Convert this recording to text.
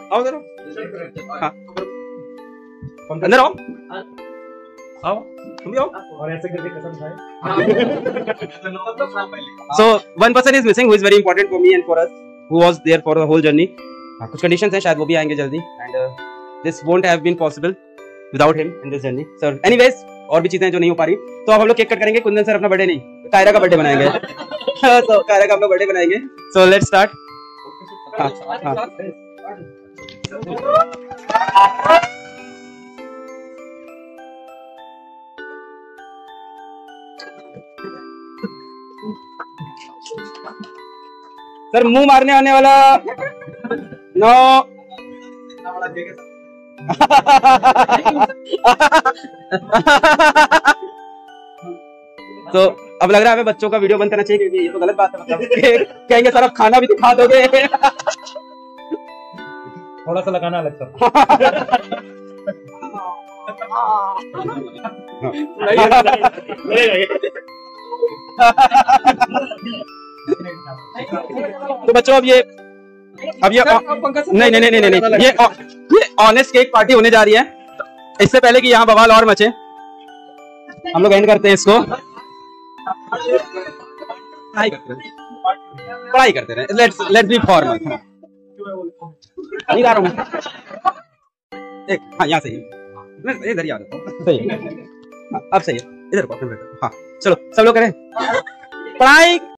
आओ जरा। हाँ अंदर आओ, आओ तुम भी आओ। और ऐसे करके कसम खाए। So one person is missing who is very important for me and for us, who was there for the whole journey. कुछ conditions हैं, शायद वो भी आएंगे जल्दी, and this won't have been possible without him in this journey. So anyways, और भी चीजें जो नहीं हो पा रही, तो अब हम लोग केक कट करेंगे। कुंदन सर अपना बर्थडे नहीं, कायरा का बर्थडे बनाएंगे। So कायरा का अपना बर्थडे बनाएंगे। So let's start. हाँ हाँ। सर मुंह मारने आने वाला 9 तो अब लग रहा है हमें बच्चों का वीडियो बंद करना चाहिए, क्योंकि ये तो गलत बात है। मतलब कहेंगे सर अब खाना भी दिखा दोगे। थोड़ा सा लगाना अलग सा। तो बच्चों अब ये नहीं, ये ऑनेस्ट केक पार्टी होने जा रही है। इससे पहले कि यहाँ बवाल और मचे, हम लोग एंड करते हैं इसको। पढ़ाई करते रहे। Let's be formal. नहीं गा रहा हूँ एक। हाँ यहाँ सही है, इधर ही आ रहा हूँ। सही है, अब सही है। इधर हाँ चलो सब लोग करें पढ़ाई।